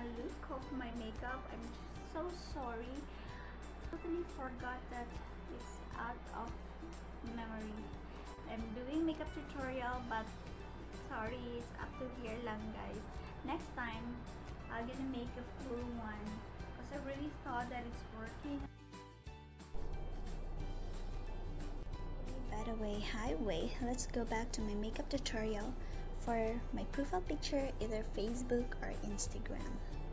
look of my makeup. I'm so sorry. Totally forgot that it's out of memory. I'm doing makeup tutorial, but sorry, it's up to here lang, guys. Next time, I'm gonna make a full one because I really thought that it's working. By the way, highway, let's go back to my makeup tutorial for my profile picture, either Facebook or Instagram.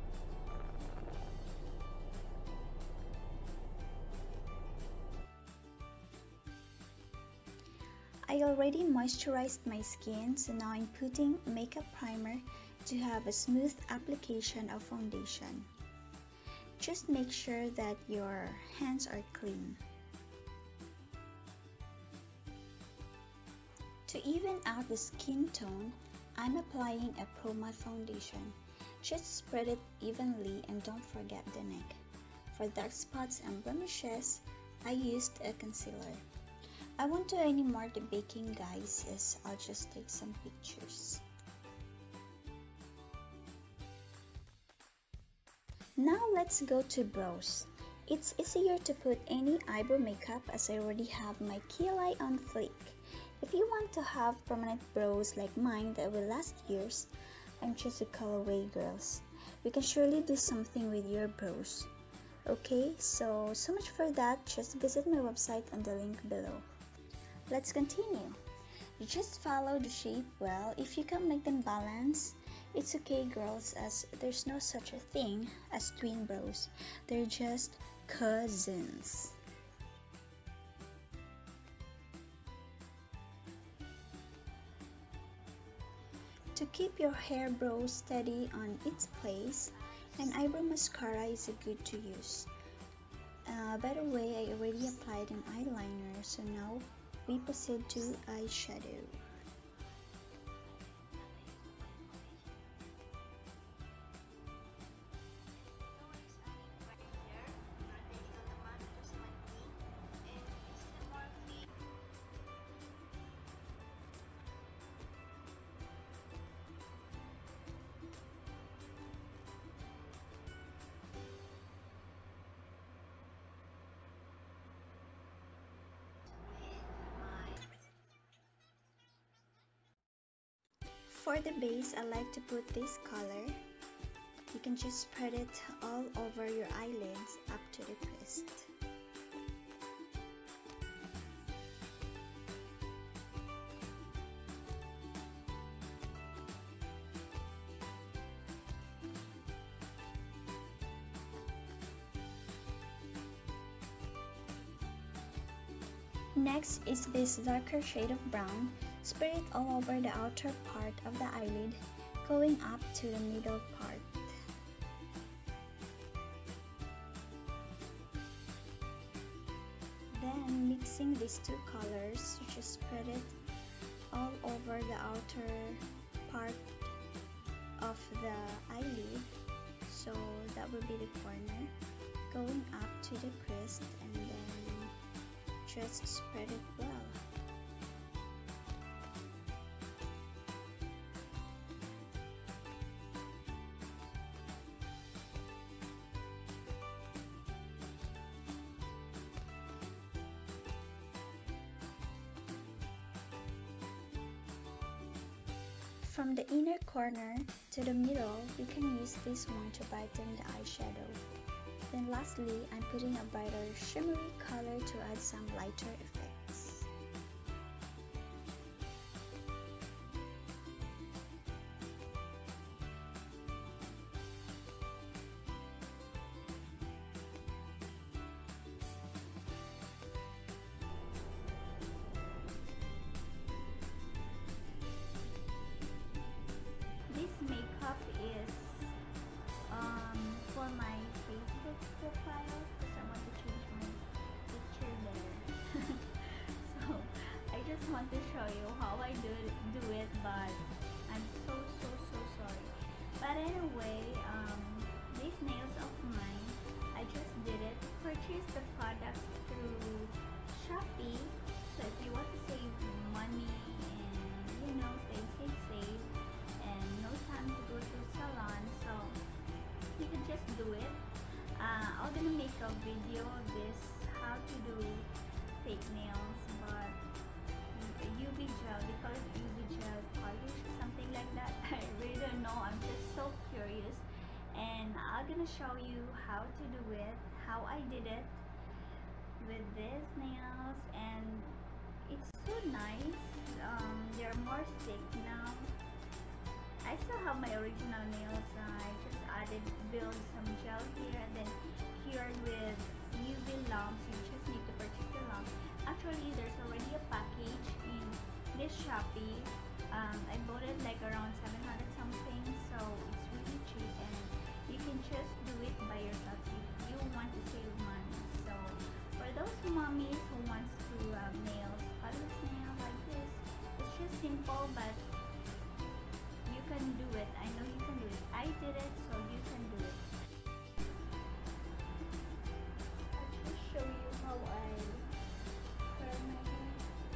I already moisturized my skin, so now I'm putting makeup primer to have a smooth application of foundation. Just make sure that your hands are clean. To even out the skin tone, I'm applying a Pro Matte foundation. Just spread it evenly and don't forget the neck. For dark spots and blemishes, I used a concealer. I won't do any more the baking, guys, as I'll just take some pictures. Now let's go to brows. It's easier to put any eyebrow makeup as I already have my key eye on fleek. If you want to have permanent brows like mine that will last years, I'm just a colorway girls. You can surely do something with your brows. Okay, so much for that. Just visit my website on the link below. Let's continue. You just follow the shape well. If you can't make them balance, it's okay, girls, as there's no such a thing as twin brows. They're just cousins. To keep your hair brows steady on its place, an eyebrow mascara is good to use. By the way, I already applied an eyeliner, so now we proceed to eyeshadow. For the base, I like to put this color. You can just spread it all over your eyelids up to the crest. Next is this darker shade of brown. Spread it all over the outer part of the eyelid, going up to the middle part. Then, mixing these two colors, you just spread it all over the outer part of the eyelid. So that will be the corner, going up to the crest, and then just spread it well. From the inner corner to the middle, you can use this one to brighten the eyeshadow. Then lastly, I'm putting a brighter shimmery color to add some lighter effects. This makeup is for my Facebook profile because I want to change my picture there. So I just want to show you how I do it, but I'm so sorry. But anyway, these nails of mine, I just did it. Purchased the product through Shopee. So if you want to save money and stay safe and no time to go to salon, so gonna make a video of this how to do fake nails, but UV gel, they call it UV gel polish, something like that. I really don't know. I'm just so curious, and I'm gonna show you how to do it, how I did it with these nails, and it's so nice. They're more thick now. I still have my original nails. I just added, build some gel here, and then cured with UV lamps. You just need to purchase the lamp. Actually, there's already a package in this Shopee. I bought it like around 700 something, so it's really cheap, and you can just do it by yourself if you want to save money. So for those mommies who wants to nails, polish nail like this, it's just simple, but you can do it. I know you can do it. I did it, so you can do it. I'll just show you how I curl my hair.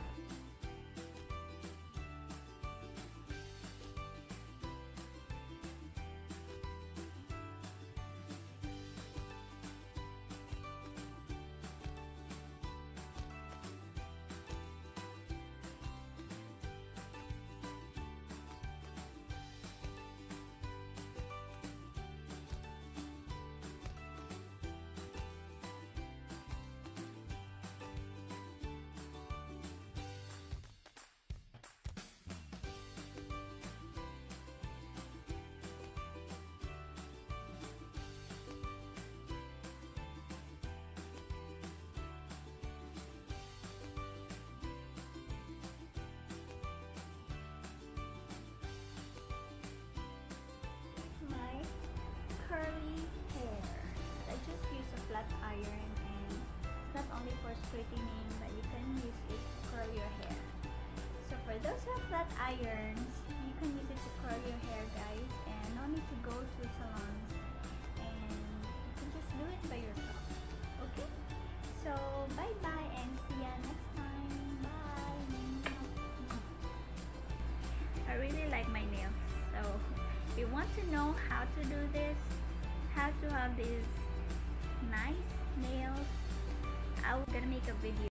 My curly hair. I just use a flat iron, and it's not only for straightening, but you can use it to curl your hair. So for those who have flat irons, you can use it to curl your hair, guys, and no need to go to salons, and you can just do it by yourself. Okay? So bye bye, and see ya next time. Bye. I really like my nails, so if you want to know how to do this, how to have these nice nails, I'm gonna make a video.